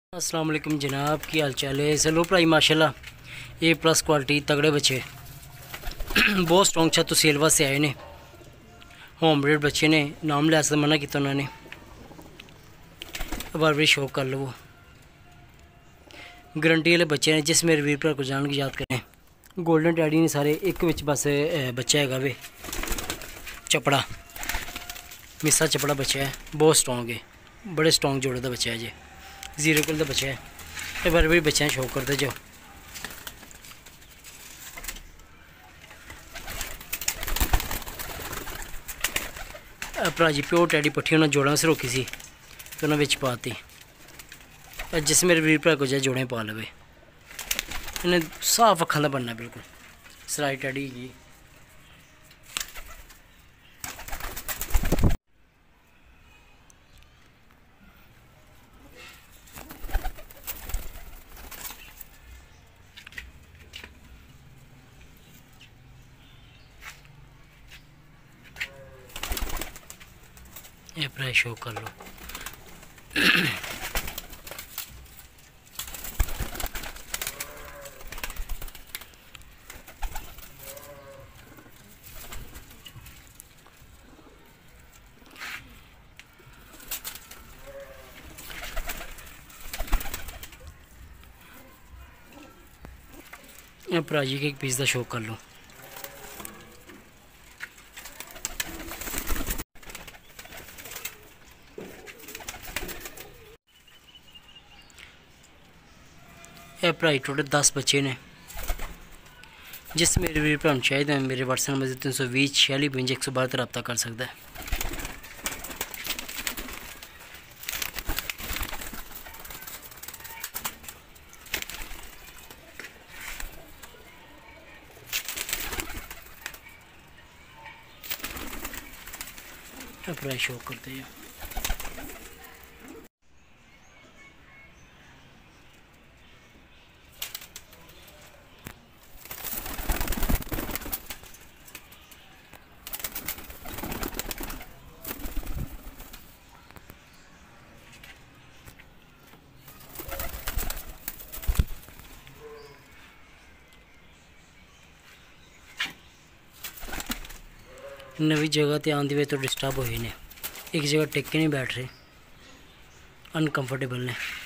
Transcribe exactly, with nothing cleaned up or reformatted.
अस्सलाम वालेकुम जनाब, की हाल चाल है। चलो भाई माशाल्लाह ए प्लस क्वालिटी तगड़े बच्चे बहुत स्ट्रॉन्ग छा तो सेल वास्ते आए ने। होम ब्रीड बच्चे ने, नाम लिया मना किया उन्होंने, बार बार शौक कर लो। गारंटी वाले बच्चे ने, जिस मेरे वीर भरा को जान की याद करें। गोल्डन टैडी ने सारे, एक विच बस बच्चा है वे चपड़ा, मिसा चपड़ा बच्चा है, बहुत स्ट्रॉन्ग है, बड़े स्ट्रॉन्ग जोड़े का बच्चा है जी, जीरो किल का बच्चा है। ये बार बार बच्चे शौक करते जो। भरा जी प्योर टैडी पट्ठी उन्हें जोड़ा से रोकी सी तो उन्हें बिच पाती, जिस मेरे वीर भरा को जाए जोड़े पा लवे। इन्हें साफ अखा का बनना बिल्कुल सराई टैडी जी। ये प्राइस शो कर लो। ये भरा जी के एक पीस का शो कर लो। यह भराई टोटल दस बच्चे ने। जिस मेरे वीर भरा चाहिए मेरे व्हाट्सएप नंबर तीन सौ भी छियाली पंज एक सौ बारह रब्ता कर सकता है। प्राइस शो करते हैं। नवी जगह ते आंदी वे तो डिस्टर्ब होए ने, एक जगह टेक के नहीं बैठ रहे, अनकंफर्टेबल ने।